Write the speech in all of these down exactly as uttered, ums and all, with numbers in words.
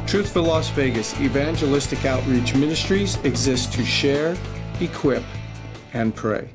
Truth for Las Vegas Evangelistic Outreach Ministries exists to share, equip, and pray.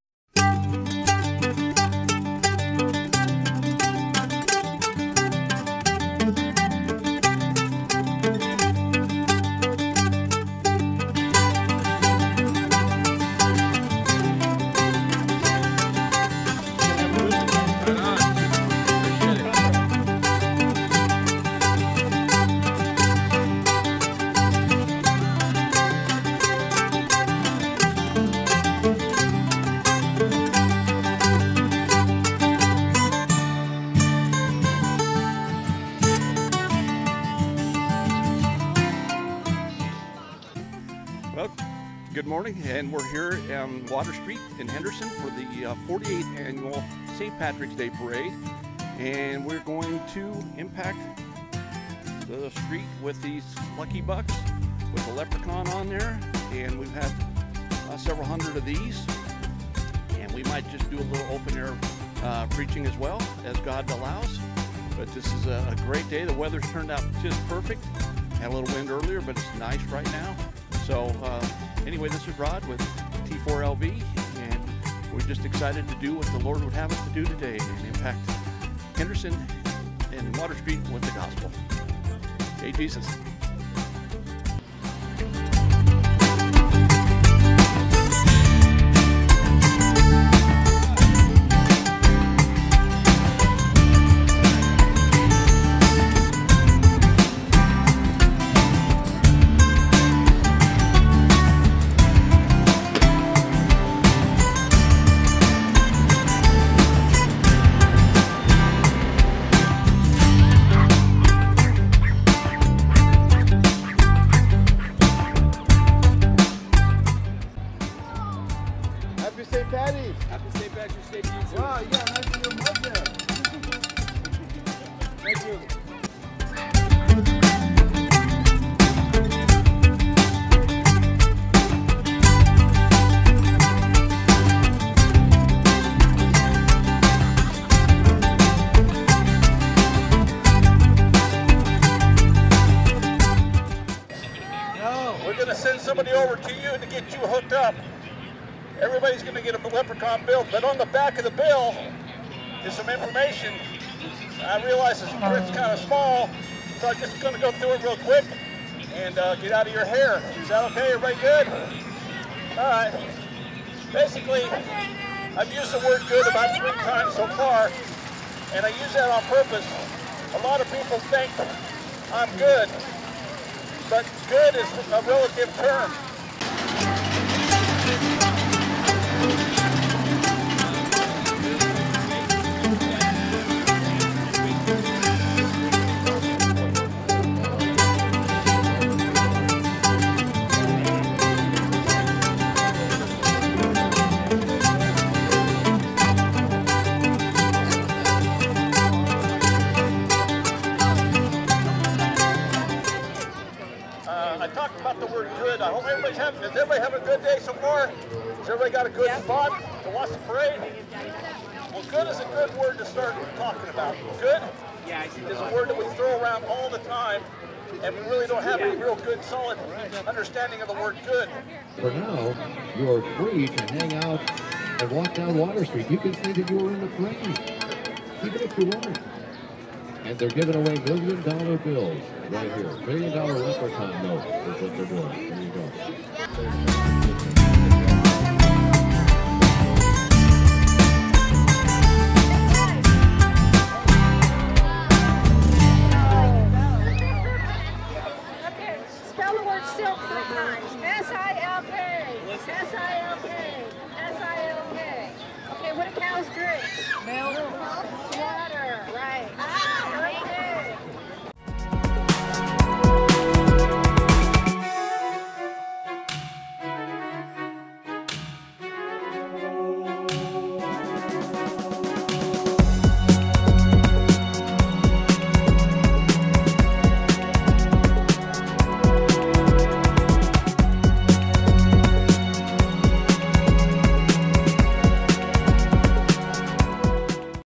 Well, good morning, and we're here on Water Street in Henderson for the uh, forty-eighth annual Saint Patrick's Day Parade, and we're going to impact the street with these lucky bucks with a leprechaun on there, and we've had uh, several hundred of these, and we might just do a little open air uh, preaching as well as God allows. But this is a, a great day. The weather's turned out just perfect. Had a little wind earlier, but it's nice right now. So uh, anyway, this is Rod with T four L V, and we're just excited to do what the Lord would have us to do today and impact Henderson and Water Street with the gospel. Hey, Jesus. Happy Saint Patty's! Happy Saint Patrick's Day to you too. Wow, you got a nice little mug there. Thank you. We're going to send somebody over to you to get you hooked up. Everybody's going to get a leprechaun bill, but on the back of the bill is some information. I realize this print's kind of small, so I'm just going to go through it real quick and uh, get out of your hair. Is that okay? Everybody good? All right. Basically, I've used the word good about three times so far, and I use that on purpose. A lot of people think I'm good, but good is a relative term. I talked about the word good. I hope everybody's having, does everybody have a good day so far? Has everybody got a good yeah. spot to watch the parade? Well, good is a good word to start talking about. Good is a word that we throw around all the time, and we really don't have any real good, solid understanding of the word good. For now, you are free to hang out and walk down Water Street. You can say that you were in the parade, even if you weren't. And they're giving away million dollar bills right here. Million dollar leprechaun note is what they're doing. There you go. Okay, spell the word silk three times. S I L K. S I L K. S I L K. Okay, what do cows drink? Milk.